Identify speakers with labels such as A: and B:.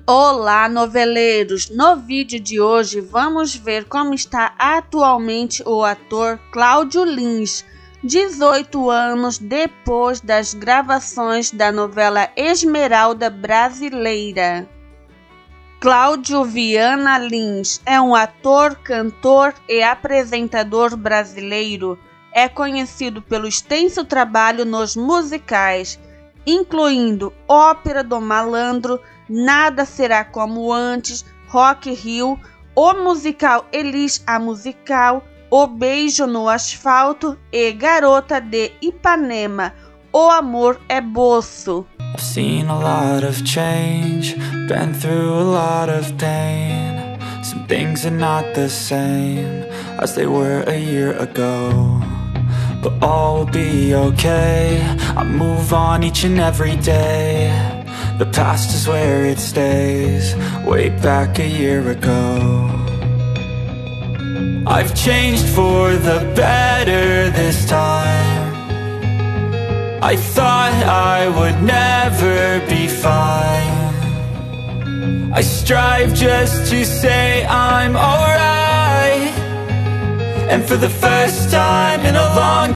A: Olá, noveleiros! No vídeo de hoje vamos ver como está atualmente o ator Cláudio Lins, 18 anos depois das gravações da novela Esmeralda Brasileira. Cláudio Viana Lins é um ator, cantor e apresentador brasileiro. É conhecido pelo extenso trabalho nos musicais, incluindo Ópera do Malandro, Nada Será Como Antes, Rock Rio, o musical Elis a Musical, O Beijo no Asfalto e Garota de Ipanema, O Amor é Boço.
B: I've seen a lot of change, been through a lot of pain. Some things are not the same as they were a year ago, but all will be okay. I move on each and every day. The past is where it stays, way back a year ago. I've changed for the better this time. I thought I would never be fine. I strive just to say I'm alright, and for the first time in a long